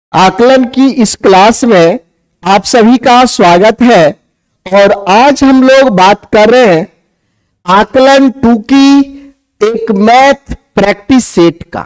आकलन की इस क्लास में आप सभी का स्वागत है। और आज हम लोग बात कर रहे हैं आकलन 2 की एक मैथ प्रैक्टिस सेट का।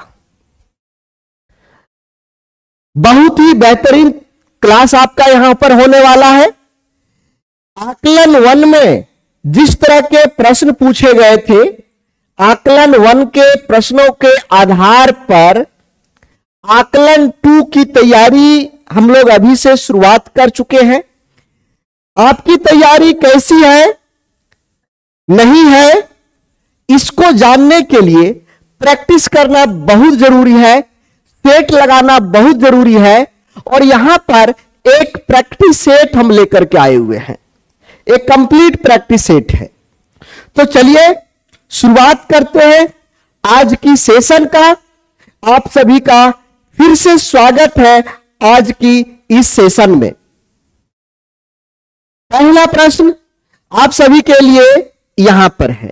बहुत ही बेहतरीन क्लास आपका यहां पर होने वाला है। आकलन 1 में जिस तरह के प्रश्न पूछे गए थे, आकलन 1 के प्रश्नों के आधार पर आकलन 2 की तैयारी हम लोग अभी से शुरुआत कर चुके हैं। आपकी तैयारी कैसी है, नहीं है, इसको जानने के लिए प्रैक्टिस करना बहुत जरूरी है, सेट लगाना बहुत जरूरी है। और यहां पर एक प्रैक्टिस सेट हम लेकर के आए हुए हैं, एक कंप्लीट प्रैक्टिस सेट है। तो चलिए शुरुआत करते हैं आज की सेशन का। आप सभी का फिर से स्वागत है आज की इस सेशन में। पहला प्रश्न आप सभी के लिए यहां पर है।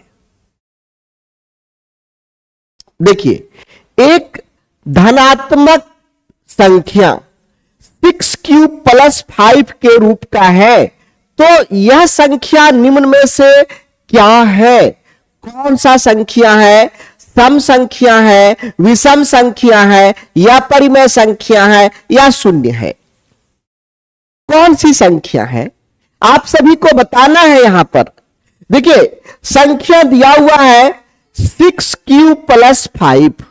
देखिए, एक धनात्मक संख्या 6q + 5 के रूप का है, तो यह संख्या निम्न में से क्या है? कौन सा संख्या है? सम संख्या है, विषम संख्या है, या परिमेय संख्या है, या शून्य है? कौन सी संख्या है आप सभी को बताना है। यहां पर देखिए, संख्या दिया हुआ है 6q + 5,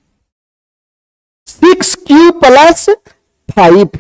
6q + 5।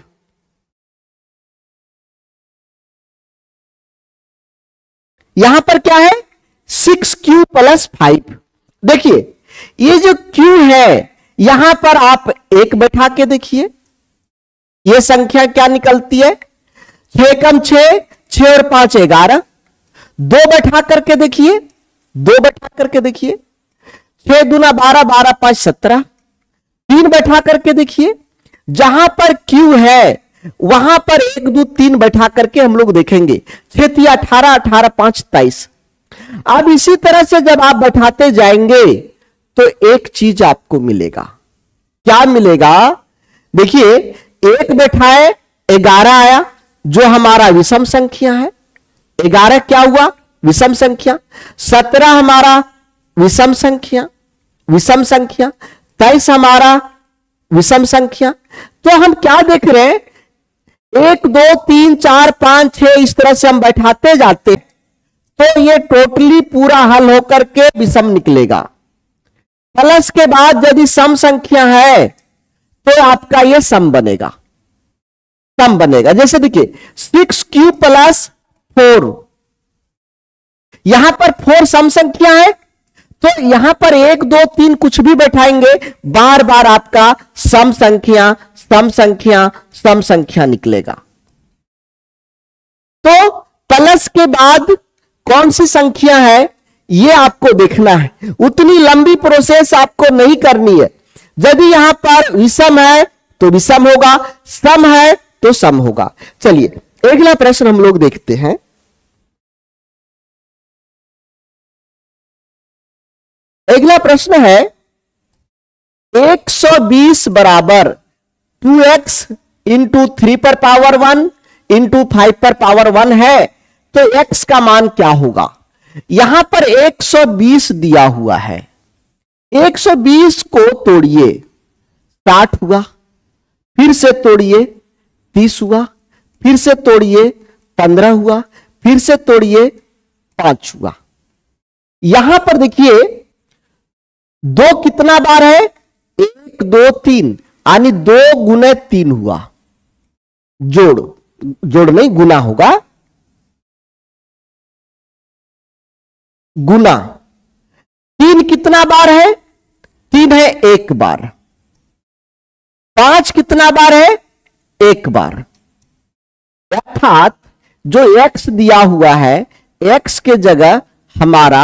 यहां पर क्या है? 6q + 5। देखिए, ये जो q है, यहां पर आप एक बैठा के देखिए, ये संख्या क्या निकलती है? 6 × 6, 6 और 5 11। 2 बैठा करके देखिए, 2 बैठा करके देखिए, 6 दूना 12, 12 5 17। 3 बैठा करके देखिए, जहां पर q है वहां पर 1 2 3 बैठा करके हम लोग देखेंगे। 6 × 18, 18 5 23। अब इसी तरह से जब आप बैठाते जाएंगे तो एक चीज आपको मिलेगा। क्या मिलेगा? देखिए, 1 बैठाए 11 आया, जो हमारा विषम संख्या है। 11 क्या हुआ? विषम संख्या। 17 हमारा विषम संख्या, विषम संख्या। 23 हमारा विषम संख्या। तो हम क्या देख रहे हैं? 1 2 3 4 5 6 इस तरह से हम बैठाते जाते हैं, तो ये टोटली पूरा हल होकर के विषम निकलेगा। प्लस के बाद यदि सम संख्या है तो आपका ये सम बनेगा, सम बनेगा। जैसे देखिए, 6q + 4, यहां पर 4 सम संख्या है, तो यहां पर 1 2 3 कुछ भी बैठाएंगे, बार बार आपका सम संख्या, सम संख्या, सम संख्या निकलेगा। तो प्लस के बाद कौन सी संख्या है ये आपको देखना है। उतनी लंबी प्रोसेस आपको नहीं करनी है। यदि यहां पर विषम है तो विषम होगा, सम है तो सम होगा। चलिए अगला प्रश्न हम लोग देखते हैं। अगला प्रश्न है 120 बराबर 2x × 3⁻1 × 5⁻1 है, तो x का मान क्या होगा? यहां पर 120 दिया हुआ है। 120 को तोड़िए, 60 हुआ, फिर से तोड़िए 30 हुआ, फिर से तोड़िए 15 हुआ, फिर से तोड़िए 5 हुआ। यहां पर देखिए 2 कितना बार है? 1 2 3, यानी 2 × 3 हुआ। जोड़ नहीं, गुना होगा, गुना। 3 कितना बार है? 3 है 1 बार। 5 कितना बार है? 1 बार। अर्थात जो x दिया हुआ है, x के जगह हमारा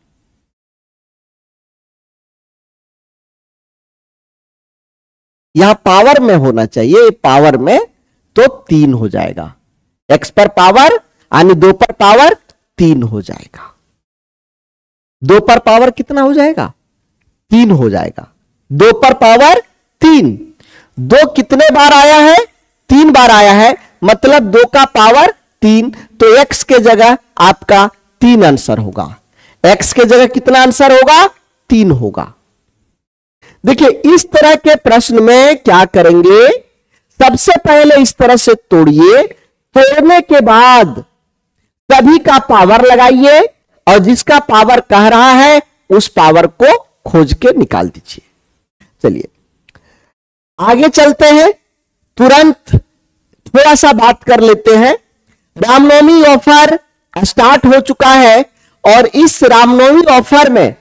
यहां पावर में होना चाहिए, पावर में, तो 3 हो जाएगा। x पर पावर यानी 2 पर पावर 3 हो जाएगा। 2 पर पावर कितना हो जाएगा? 3 हो जाएगा। 2 पर पावर 3, 2 कितने बार आया है? 3 बार आया है, मतलब 2 का पावर 3, तो x के जगह आपका 3 आंसर होगा। x के जगह कितना आंसर होगा? 3 होगा। देखिए इस तरह के प्रश्न में क्या करेंगे, सबसे पहले इस तरह से तोड़िए, तोड़ने के बाद सभी का पावर लगाइए और जिसका पावर कह रहा है उस पावर को खोज के निकाल दीजिए। चलिए आगे चलते हैं, तुरंत थोड़ा सा बात कर लेते हैं। रामनवमी ऑफर स्टार्ट हो चुका है और इस रामनवमी ऑफर में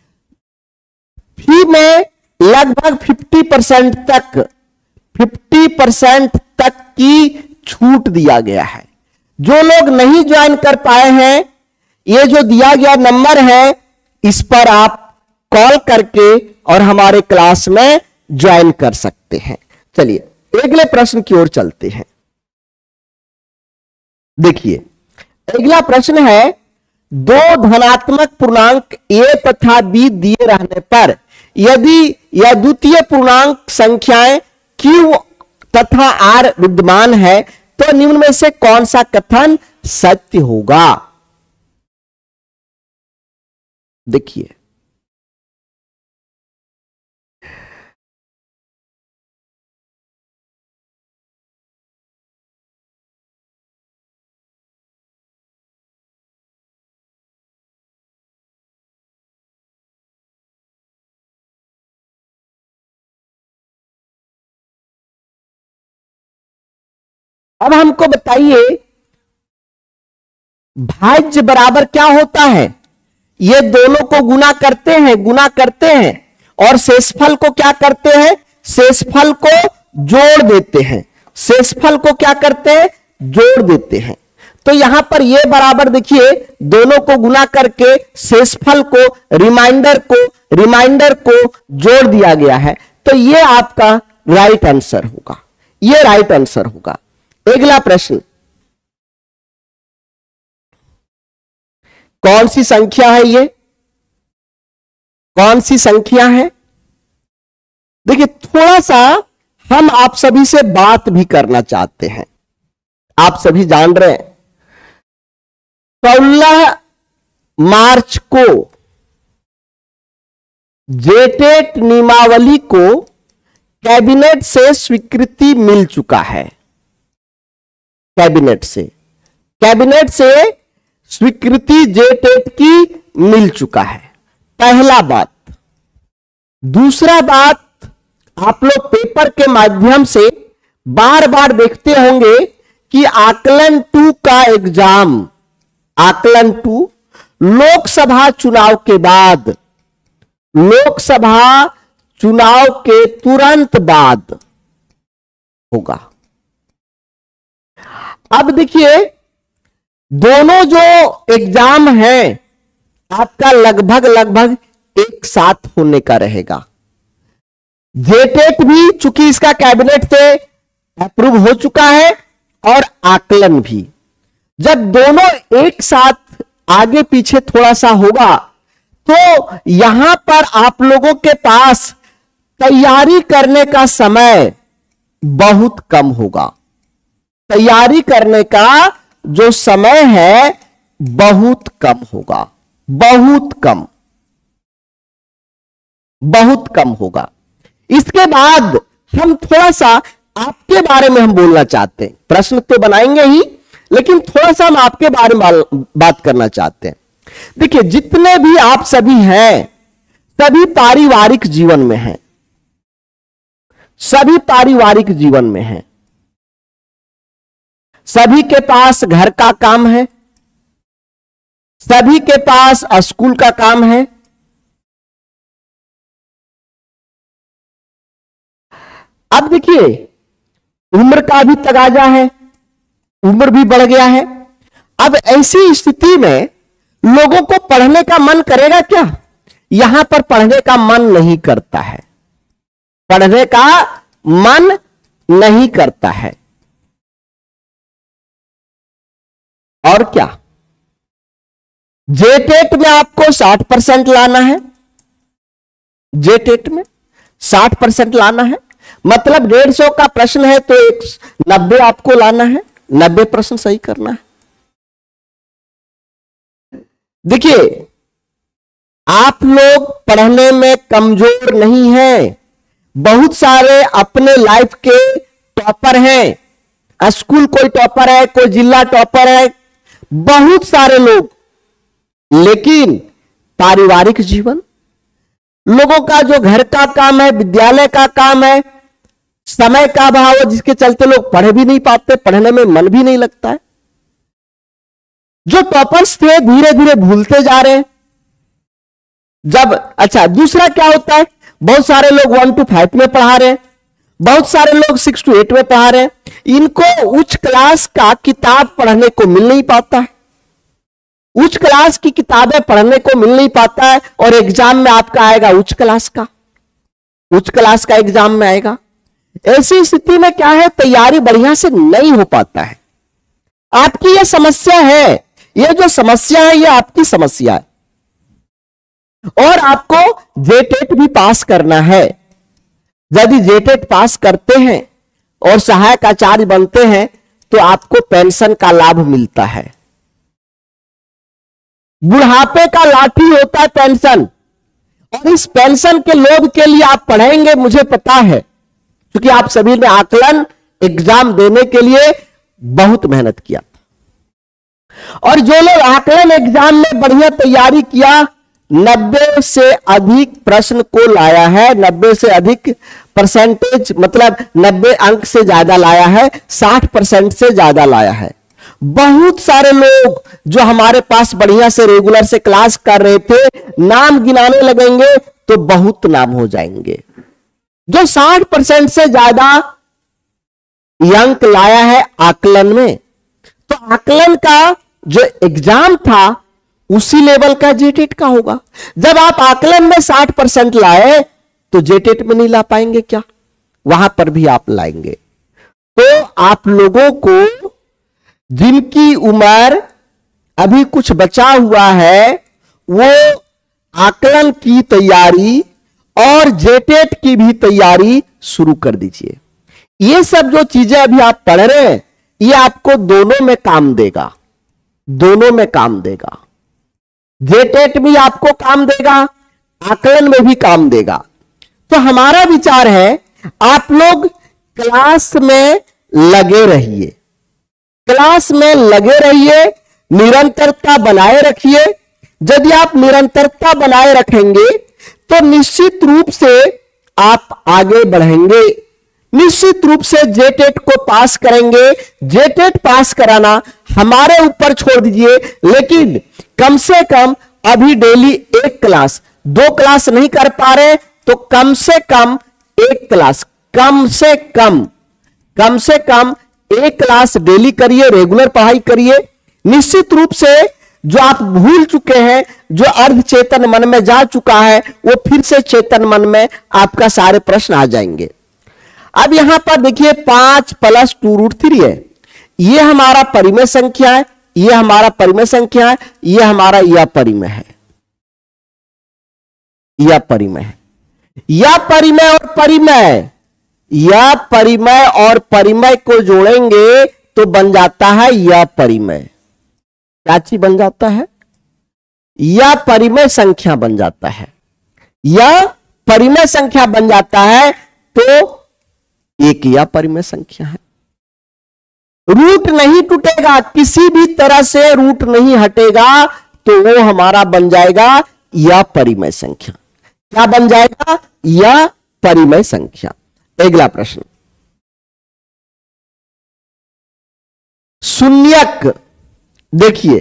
फी में लगभग 50% तक की छूट दिया गया है। जो लोग नहीं ज्वाइन कर पाए हैं, ये जो दिया गया नंबर है इस पर आप कॉल करके और हमारे क्लास में ज्वाइन कर सकते हैं। चलिए अगले प्रश्न की ओर चलते हैं। देखिए अगला प्रश्न है, 2 धनात्मक पूर्णांक a तथा b दिए रहने पर यदि यह द्वितीय पूर्णांक संख्याएं q तथा r विद्यमान है तो निम्न में से कौन सा कथन सत्य होगा? देखिए अब हमको बताइए भाज्य बराबर क्या होता है? ये दोनों को गुना करते हैं और शेषफल को क्या करते हैं? शेषफल को जोड़ देते हैं। शेषफल को क्या करते हैं? जोड़ देते हैं। तो यहां पर ये बराबर देखिए, दोनों को गुना करके शेषफल को रिमाइंडर को जोड़ दिया गया है, तो ये आपका राइट आंसर होगा। ये राइट आंसर होगा। अगला प्रश्न, कौन सी संख्या है ये? कौन सी संख्या है? देखिए थोड़ा सा हम आप सभी से बात भी करना चाहते हैं। आप सभी जान रहे हैं 16 मार्च को जेटेट नियमावली को कैबिनेट से स्वीकृति मिल चुका है। कैबिनेट से स्वीकृति जेटेट की मिल चुका है, पहला बात। दूसरा बात, आप लोग पेपर के माध्यम से बार बार देखते होंगे कि आकलन 2 का एग्जाम, आकलन 2 लोकसभा चुनाव के बाद, लोकसभा चुनाव के तुरंत बाद होगा। अब देखिए दोनों जो एग्जाम हैं आपका लगभग एक साथ होने का रहेगा। जेटेट भी चूंकि इसका कैबिनेट से अप्रूव हो चुका है और आकलन भी, जब दोनों एक साथ आगे पीछे थोड़ा सा होगा तो यहां पर आप लोगों के पास तैयारी करने का समय बहुत कम होगा। तैयारी करने का जो समय है बहुत कम होगा, बहुत कम होगा। इसके बाद हम थोड़ा सा आपके बारे में हम बोलना चाहते हैं। प्रश्न तो बनाएंगे ही, लेकिन थोड़ा सा हम आपके बारे में बात करना चाहते हैं। देखिए जितने भी आप सभी हैं सभी पारिवारिक जीवन में हैं, सभी पारिवारिक जीवन में हैं। सभी के पास घर का काम है, सभी के पास स्कूल का काम है। अब देखिए उम्र का भी तगाजा है, उम्र भी बढ़ गया है। अब ऐसी स्थिति में लोगों को पढ़ने का मन करेगा क्या? यहां पर पढ़ने का मन नहीं करता है, पढ़ने का मन नहीं करता है। और क्या, जेटेट में आपको 60% लाना है, जेटेट में 60% लाना है, मतलब 150 का प्रश्न है तो 90 आपको लाना है, 90 प्रश्न सही करना है। देखिए, आप लोग पढ़ने में कमजोर नहीं हैं, बहुत सारे अपने लाइफ के टॉपर हैं, स्कूल कोई टॉपर है, कोई जिला टॉपर है, बहुत सारे लोग, लेकिन पारिवारिक जीवन, लोगों का जो घर का काम है, विद्यालय का काम है, समय का अभाव है, जिसके चलते लोग पढ़ भी नहीं पाते, पढ़ने में मन भी नहीं लगता है। जो टॉपर्स थे धीरे धीरे भूलते जा रहे हैं। जब अच्छा, दूसरा क्या होता है, बहुत सारे लोग 1 to 5 में पढ़ा रहे हैं, बहुत सारे लोग 6 to 8 में पढ़ा रहे हैं, इनको उच्च क्लास का किताब पढ़ने को मिल नहीं पाता है, उच्च क्लास की किताबें पढ़ने को मिल नहीं पाता है, और एग्जाम में आपका आएगा उच्च क्लास का एग्जाम में आएगा। ऐसी स्थिति में क्या है, तैयारी बढ़िया से नहीं हो पाता है। आपकी यह समस्या है, यह जो समस्या है यह आपकी समस्या है, और आपको जेटेट भी पास करना है। यदि जेटेट पास करते हैं और सहायक आचार्य बनते हैं तो आपको पेंशन का लाभ मिलता है। बुढ़ापे का लाठी होता है पेंशन, और इस पेंशन के लोभ के लिए आप पढ़ेंगे, मुझे पता है, क्योंकि आप सभी ने आकलन एग्जाम देने के लिए बहुत मेहनत किया था। और जो लोग आकलन एग्जाम में बढ़िया तैयारी किया, 90 से अधिक प्रश्न को लाया है, 90 से अधिक परसेंटेज, मतलब 90 अंक से ज्यादा लाया है, 60% से ज्यादा लाया है। बहुत सारे लोग जो हमारे पास बढ़िया से रेगुलर से क्लास कर रहे थे, नाम गिनाने लगेंगे तो बहुत नाम हो जाएंगे। जो 60% से ज्यादा अंक लाया है आकलन में, तो आकलन का जो एग्जाम था उसी लेवल का जेटेट का होगा। जब आप आकलन में 60% लाए तो जेटेट में नहीं ला पाएंगे क्या? वहां पर भी आप लाएंगे। तो आप लोगों को, जिनकी उम्र अभी कुछ बचा हुआ है, वो आकलन की तैयारी और जेटेट की भी तैयारी शुरू कर दीजिए। ये सब जो चीजें अभी आप पढ़ रहे हैं, ये आपको दोनों में काम देगा, दोनों में काम देगा। जेटेट भी आपको काम देगा, आकलन में भी काम देगा। तो हमारा विचार है, आप लोग क्लास में लगे रहिए, क्लास में लगे रहिए, निरंतरता बनाए रखिए। यदि आप निरंतरता बनाए रखेंगे तो निश्चित रूप से आप आगे बढ़ेंगे, निश्चित रूप से जेटेट को पास करेंगे। जेटेट पास कराना हमारे ऊपर छोड़ दीजिए, लेकिन कम से कम अभी डेली 1 क्लास, 2 क्लास नहीं कर पा रहे तो कम से कम 1 क्लास, कम से कम 1 क्लास डेली करिए, रेगुलर पढ़ाई करिए। निश्चित रूप से जो आप भूल चुके हैं, जो अर्ध चेतन मन में जा चुका है, वो फिर से चेतन मन में आपका सारे प्रश्न आ जाएंगे। अब यहां पर देखिए 5 + 2√3 है, ये हमारा परिमेय संख्या है, ये हमारा परिमेय संख्या है, ये हमारा यह परिमेय है, यह परिमेय है, यह परिमेय और परिमेय, यह परिमेय और परिमेय को जोड़ेंगे तो बन जाता है यह परिमेय। क्या चीज बन जाता है? यह परिमेय संख्या बन जाता है, यह परिमेय संख्या बन जाता है, तो एक यह परिमेय संख्या है। रूट नहीं टूटेगा, किसी भी तरह से रूट नहीं हटेगा, तो वो हमारा बन जाएगा यह परिमेय संख्या। क्या बन जाएगा? यह परिमेय संख्या। अगला प्रश्न, शून्यक। देखिए,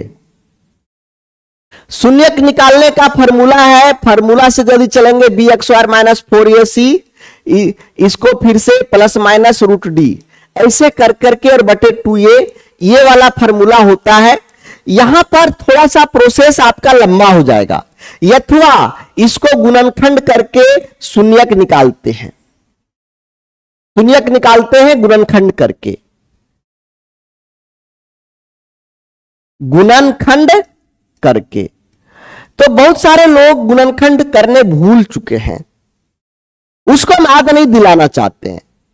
शून्यक निकालने का फॉर्मूला है, फॉर्मूला से जल्दी चलेंगे, bx² - 4ac, इसको फिर से ±√d, ऐसे कर करके और बटे 2a, ये वाला फॉर्मूला होता है। यहां पर थोड़ा सा प्रोसेस आपका लंबा हो जाएगा, अथवा इसको गुणनखंड करके शून्यक निकालते हैं, शून्यक निकालते हैं गुणनखंड करके, गुणनखंड करके। तो बहुत सारे लोग गुणनखंड करने भूल चुके हैं, उसको याद नहीं दिलाना चाहते हैं।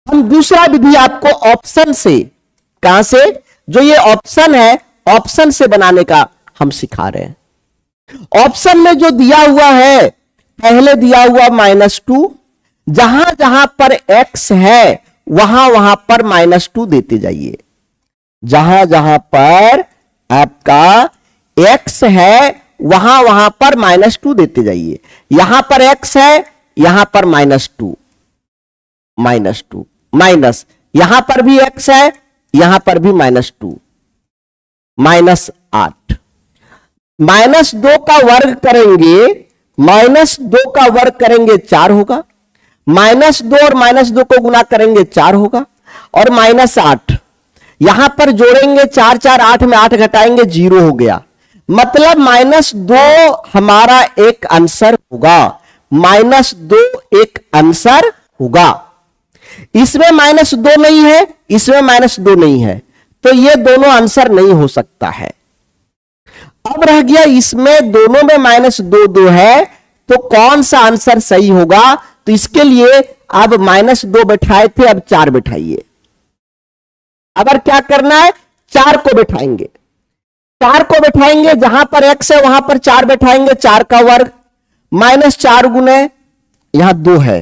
हम दूसरा विधि आपको ऑप्शन से, कहां से, जो ये ऑप्शन है ऑप्शन से बनाने का हम सिखा रहे हैं। ऑप्शन में जो दिया हुआ है, पहले दिया हुआ -2, जहां जहां पर x है वहां वहां पर -2 देते जाइए। जहां जहां पर आपका x है वहां वहां पर -2 देते जाइए। यहां पर x है, यहां पर -2, -2 माइनस, यहां पर भी x है, यहां पर भी -2, -8। -2 का वर्ग करेंगे, -2 का वर्ग करेंगे 4 होगा, -2 और -2 को गुना करेंगे 4 होगा, और -8 यहां पर जोड़ेंगे 4 4 8 में 8 घटाएंगे 0 हो गया। मतलब -2 हमारा एक आंसर होगा, -2 एक आंसर होगा। इसमें -2 नहीं है, इसमें -2 नहीं है, तो ये दोनों आंसर नहीं हो सकता है। अब रह गया इसमें दोनों में -2 2 है, तो कौन सा आंसर सही होगा? तो इसके लिए अब -2 बैठाए थे, अब 4 बैठाइए। अगर क्या करना है, 4 को बैठाएंगे, 4 को बैठाएंगे, जहां पर x है वहां पर 4 बैठाएंगे, 4 का वर्ग -4 गुने, यहां 2 है,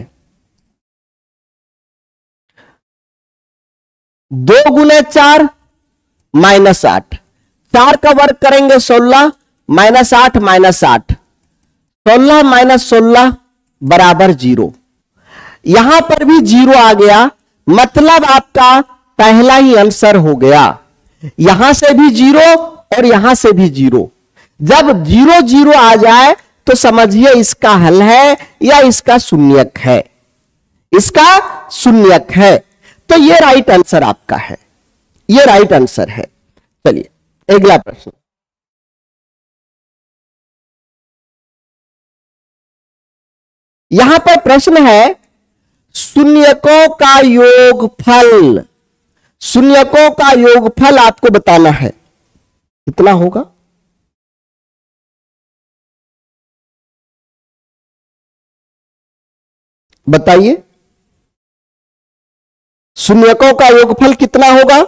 2 गुने 4 -8, 4 का वर्ग करेंगे 16, -8 -8, 16 -16 बराबर 0। यहां पर भी 0 आ गया, मतलब आपका पहला ही आंसर हो गया। यहां से भी 0 और यहां से भी 0। जब 0 0 आ जाए तो समझिए इसका हल है या इसका शून्यक है, इसका शून्यक है। तो ये राइट आंसर आपका है, ये राइट आंसर है। चलिए अगला प्रश्न। यहां पर प्रश्न है शून्यकों का योगफल। शून्यकों का योगफल आपको बताना है, कितना होगा? बताइए, शून्यकों का योगफल कितना होगा?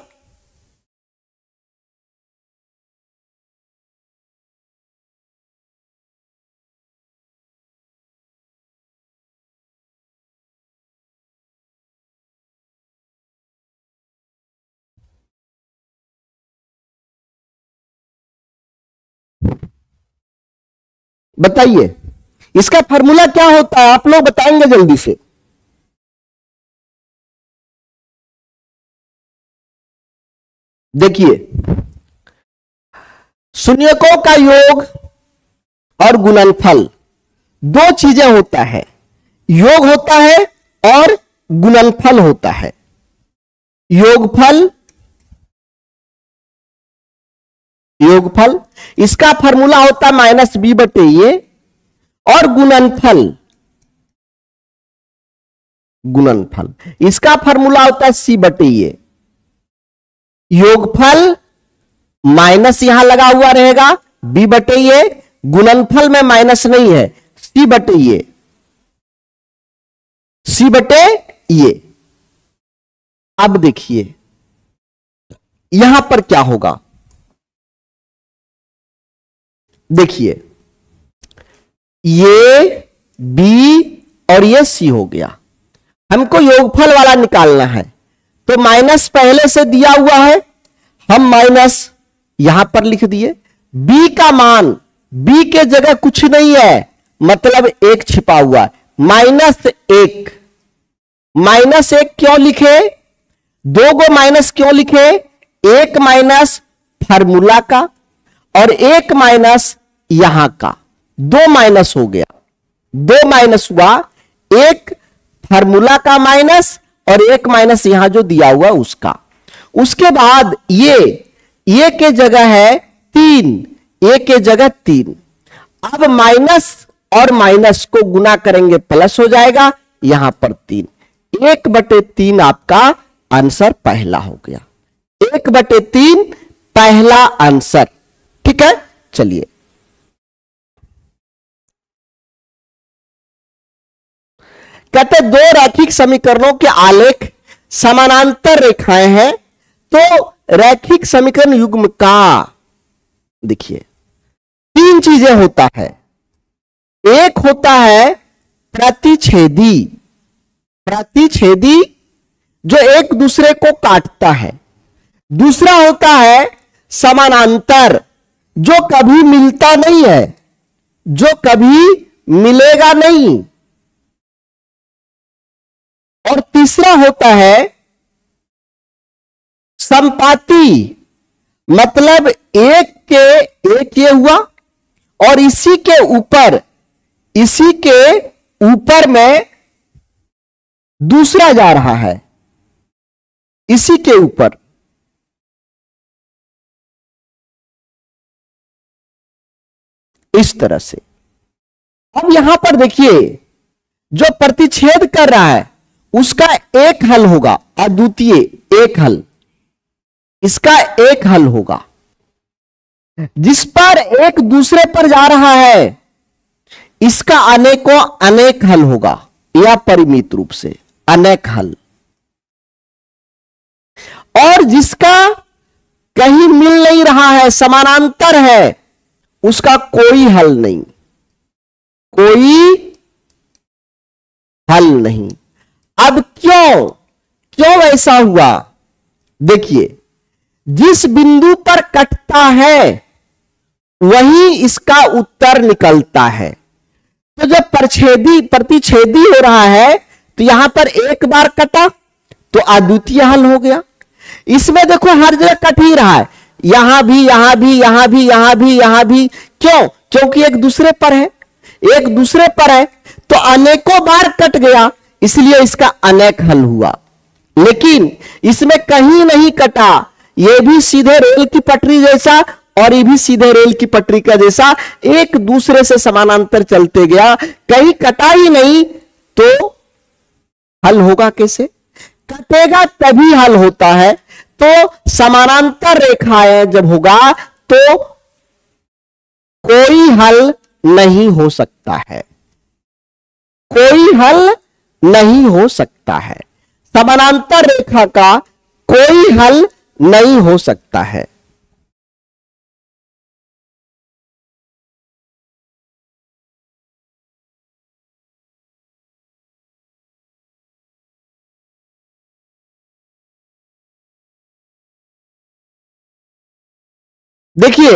बताइए, इसका फॉर्मूला क्या होता है? आप लोग बताएंगे जल्दी से। देखिए, शून्यकों का योग और गुणनफल दो चीजें होता है, योग होता है और गुणनफल होता है। योगफल, योगफल इसका फॉर्मूला होता है -b/a, और गुणनफल, गुणनफल इसका फॉर्मूला होता है c/a। योगफल माइनस यहां लगा हुआ रहेगा b/a, गुणनफल में माइनस नहीं है, c/a, c/a। अब देखिए यहां पर क्या होगा, देखिए ये b और ये c हो गया। हमको योगफल वाला निकालना है, तो माइनस पहले से दिया हुआ है, हम माइनस यहां पर लिख दिए। b का मान, b के जगह कुछ नहीं है, मतलब 1 छिपा हुआ है, -1। -1 क्यों लिखे? 2 को माइनस क्यों लिखे? 1 माइनस फार्मूला का और 1 माइनस यहां का, 2 माइनस हो गया, 2 माइनस हुआ, 1 फार्मूला का माइनस और 1 माइनस यहां जो दिया हुआ उसका। उसके बाद ये के जगह है 3, ए के जगह 3। अब माइनस और माइनस को गुना करेंगे प्लस हो जाएगा, यहां पर 3, 1/3 आपका आंसर पहला हो गया, 1/3 पहला आंसर। ठीक है, चलिए कहते दो रैखिक समीकरणों के आलेख समानांतर रेखाएं हैं, तो रैखिक समीकरण युग्म का देखिए 3 चीजें होता है। एक होता है प्रतिच्छेदी, प्रतिच्छेदी जो एक दूसरे को काटता है। दूसरा होता है समानांतर जो कभी मिलता नहीं है, जो कभी मिलेगा नहीं। और तीसरा होता है संपाती, मतलब एक के एक ये हुआ और इसी के ऊपर में दूसरा जा रहा है, इसी के ऊपर। इस तरह से। अब यहां पर देखिए जो प्रतिच्छेद कर रहा है उसका एक हल होगा, अद्वितीय एक हल, इसका एक हल होगा। जिस पर एक दूसरे पर जा रहा है इसका अनेकों अनेक हल होगा, या परिमित रूप से अनेक हल। और जिसका कहीं मिल नहीं रहा है, समानांतर है, उसका कोई हल नहीं, कोई हल नहीं। अब क्यों ऐसा हुआ? देखिए जिस बिंदु पर कटता है वही इसका उत्तर निकलता है। तो जब प्रतिच्छेदी हो रहा है तो यहां पर एक बार कटा तो अद्वितीय हल हो गया। इसमें देखो हर जगह कट ही रहा है, यहां भी, यहां भी, यहां भी, यहां भी, यहां भी। क्यों? क्योंकि एक दूसरे पर है, एक दूसरे पर है तो अनेकों बार कट गया, इसलिए इसका अनेक हल हुआ। लेकिन इसमें कहीं नहीं कटा, यह भी सीधे रेल की पटरी जैसा और ये भी सीधे रेल की पटरी का जैसा एक दूसरे से समानांतर चलते गया, कहीं कटा ही नहीं, तो हल होगा कैसे? कटेगा तभी हल होता है। तो समानांतर रेखाएं जब होगा तो कोई हल नहीं हो सकता है, कोई हल नहीं हो सकता है। समानांतर रेखा का कोई हल नहीं हो सकता है। देखिए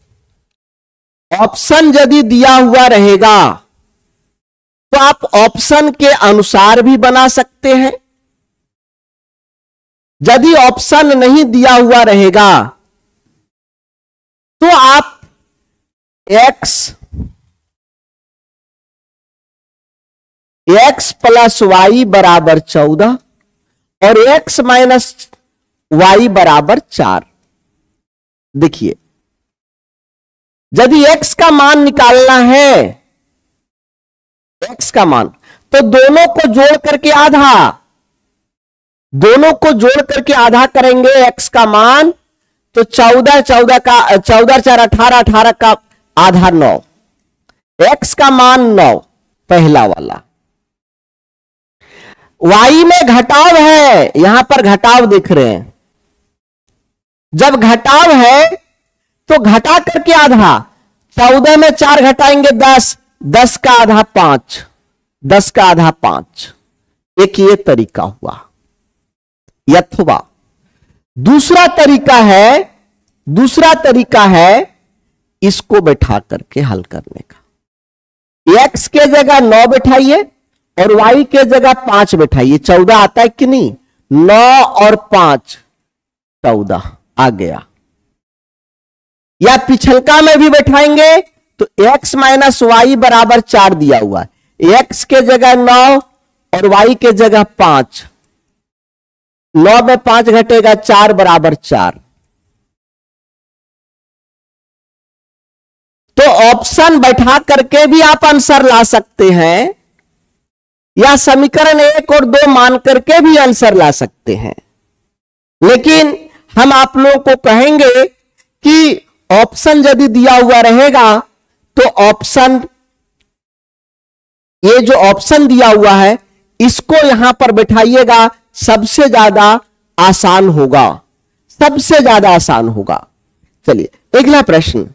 ऑप्शन यदि दिया हुआ रहेगा तो आप ऑप्शन के अनुसार भी बना सकते हैं। यदि ऑप्शन नहीं दिया हुआ रहेगा तो आप x प्लस वाई बराबर 14 और x माइनस वाई बराबर 4। देखिए यदि x का मान निकालना है, x का मान, तो दोनों को जोड़ करके आधा करेंगे x का मान, तो 14 4 18 18 का आधा 9, x का मान 9 पहला वाला। y में घटाव है, यहां पर घटाव देख रहे हैं। जब घटाव है तो घटा करके आधा, 14 में 4 घटाएंगे 10, 10 का आधा 5, 10 का आधा 5। एक ये तरीका हुआ। यथवा दूसरा तरीका है इसको बैठा करके हल करने का। x के जगह 9 बैठाइए और y के जगह 5 बैठाइए, 14 आता है कि नहीं? 9 और 5 14 आ गया। या पिछलका में भी बैठाएंगे तो x माइनस वाई बराबर 4 दिया हुआ है, x के जगह 9 और y के जगह 5, 9 में 5 घटेगा 4 बराबर 4। तो ऑप्शन बैठा करके भी आप आंसर ला सकते हैं, या समीकरण 1 और 2 मान करके भी आंसर ला सकते हैं। लेकिन हम आप लोगों को कहेंगे कि ऑप्शन यदि दिया हुआ रहेगा तो ऑप्शन, ये जो ऑप्शन दिया हुआ है इसको यहां पर बैठाइएगा, सबसे ज्यादा आसान होगा, सबसे ज्यादा आसान होगा। चलिए अगला प्रश्न,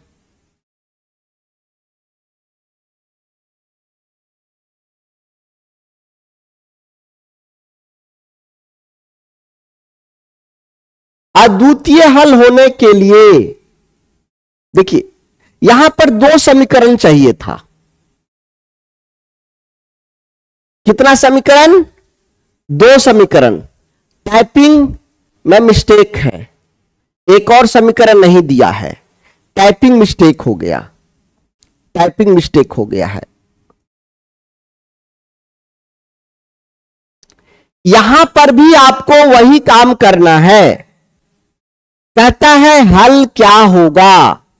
अद्वितीय हल होने के लिए, देखिए यहां पर दो समीकरण चाहिए था। कितना समीकरण? दो समीकरण। टाइपिंग में मिस्टेक है, एक और समीकरण नहीं दिया है, टाइपिंग मिस्टेक हो गया, टाइपिंग मिस्टेक हो गया है। यहां पर भी आपको वही काम करना है। कहता है हल क्या होगा,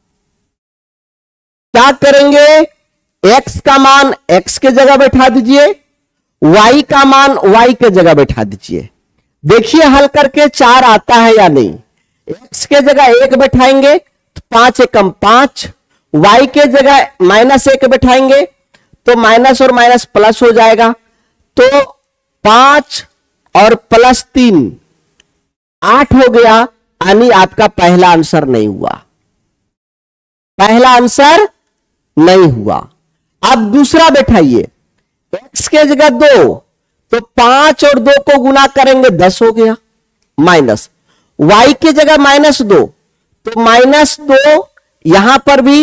क्या करेंगे? x का मान x के जगह बैठा दीजिए, y का मान y के जगह बैठा दीजिए। देखिए हल करके 4 आता है या नहीं। x के जगह 1 बैठाएंगे तो 5 एकम 5, y के जगह -1 बैठाएंगे तो माइनस और माइनस प्लस हो जाएगा, तो 5 और +3 8 हो गया, यानी आपका पहला आंसर नहीं हुआ, पहला आंसर नहीं हुआ। अब दूसरा बैठाइए, x के जगह 2 तो 5 और 2 को गुना करेंगे 10 हो गया, माइनस y के जगह -2 तो -2, यहां पर भी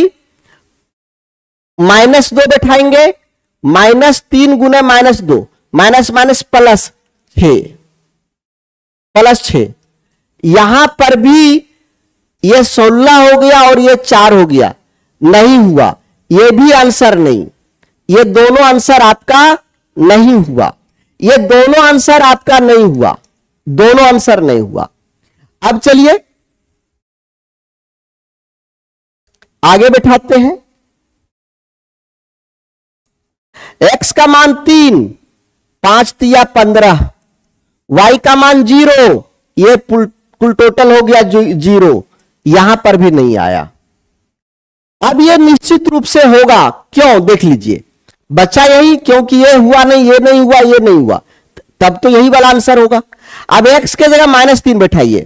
-2 बैठाएंगे, -3 गुना -2, माइनस माइनस प्लस 6, यहां पर भी ये 16 हो गया और ये 4 हो गया, नहीं हुआ, ये भी आंसर नहीं, ये दोनों आंसर आपका नहीं हुआ, ये दोनों आंसर आपका नहीं हुआ, दोनों आंसर नहीं हुआ। अब चलिए आगे बैठाते हैं। x का मान 3, 5 तिया 15, y का मान 0, ये कुल टोटल हो गया 0, यहां पर भी नहीं आया। अब ये निश्चित रूप से होगा, क्यों? देख लीजिए, बचा यही, क्योंकि ये हुआ नहीं, ये नहीं हुआ, ये नहीं हुआ, तब तो यही वाला आंसर होगा। अब x के जगह -3 बैठाइए,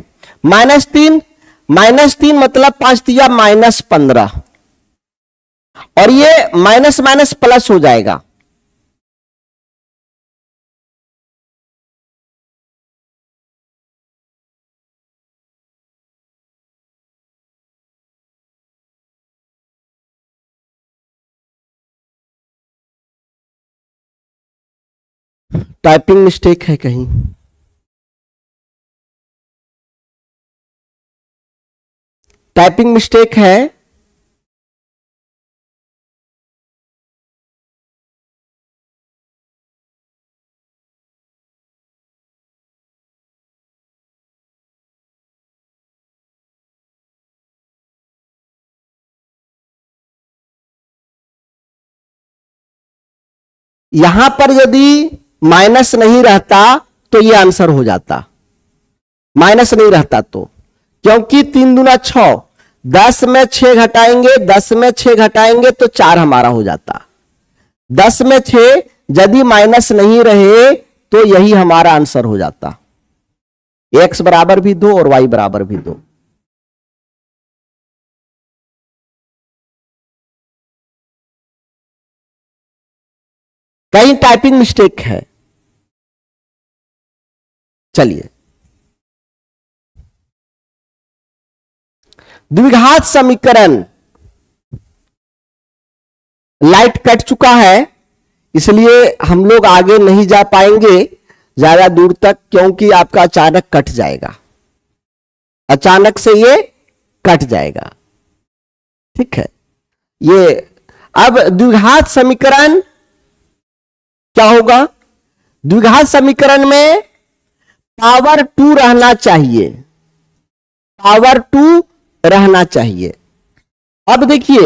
-3 मतलब 5 तिया -15, और ये माइनस माइनस प्लस हो जाएगा, टाइपिंग मिस्टेक है कहीं। टाइपिंग मिस्टेक है, यहां पर यदि माइनस नहीं रहता तो ये आंसर हो जाता, माइनस नहीं रहता तो, क्योंकि 3 दूना 6, 10 में 6 घटाएंगे, 10 में 6 घटाएंगे तो 4 हमारा हो जाता, 10 में 6 यदि माइनस नहीं रहे तो यही हमारा आंसर हो जाता, x बराबर भी 2 और y बराबर भी 2। कहीं टाइपिंग मिस्टेक है। चलिए द्विघात समीकरण, लाइट कट चुका है इसलिए हम लोग आगे नहीं जा पाएंगे ज्यादा दूर तक, क्योंकि आपका अचानक कट जाएगा, अचानक से ये कट जाएगा, ठीक है। ये अब द्विघात समीकरण क्या होगा? द्विघात समीकरण में पावर 2 रहना चाहिए, पावर 2 रहना चाहिए। अब देखिए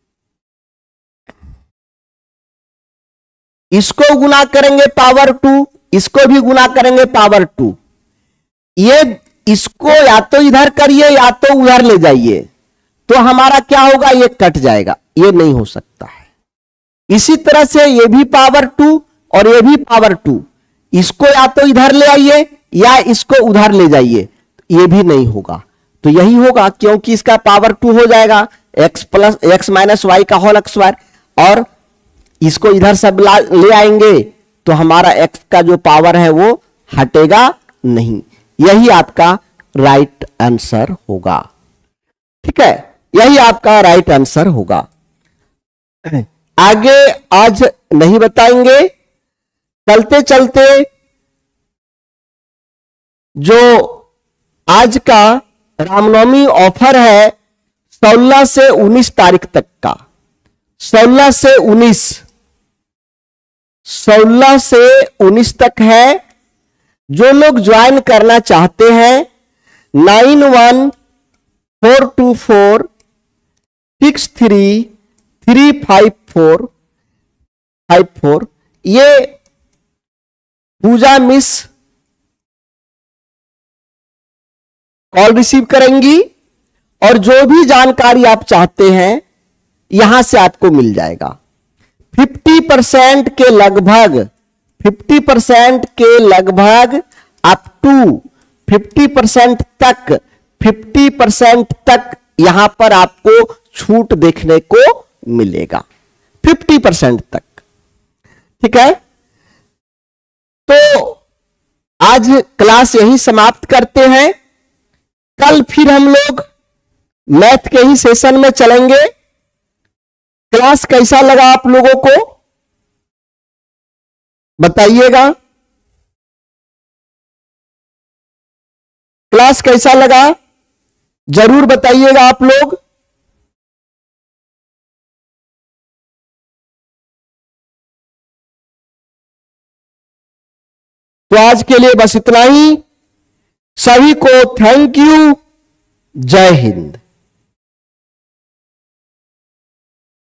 इसको गुना करेंगे पावर 2, इसको भी गुना करेंगे पावर 2, ये इसको या तो इधर करिए या तो उधर ले जाइए, तो हमारा क्या होगा? ये कट जाएगा, ये नहीं हो सकता है। इसी तरह से ये भी पावर 2 और ये भी पावर 2, इसको या तो इधर ले आइए या इसको उधर ले जाइए, ये भी नहीं होगा। तो यही होगा, क्योंकि इसका पावर 2 हो जाएगा, x माइनस वाई का होल स्क्वायर, और इसको इधर सब ले आएंगे तो हमारा x का जो पावर है वो हटेगा नहीं। यही आपका राइट आंसर होगा। ठीक है, यही आपका राइट आंसर होगा। आगे आज नहीं बताएंगे, चलते चलते जो आज का रामनवमी ऑफर है 16 से 19 तारीख तक का, 16 से 19 तक है। जो लोग ज्वाइन करना चाहते हैं 914246335454, ये पूजा मिस कॉल रिसीव करेंगी और जो भी जानकारी आप चाहते हैं यहां से आपको मिल जाएगा। 50% के लगभग 50% के लगभग अप टू 50% तक 50% तक यहां पर आपको छूट देखने को मिलेगा, 50% तक। ठीक है, तो आज क्लास यहीं समाप्त करते हैं। कल फिर हम लोग मैथ के ही सेशन में चलेंगे। क्लास कैसा लगा आप लोगों को बताइएगा, क्लास कैसा लगा जरूर बताइएगा आप लोग। तो आज के लिए बस इतना ही। सभी को थैंक यू। जय हिंद।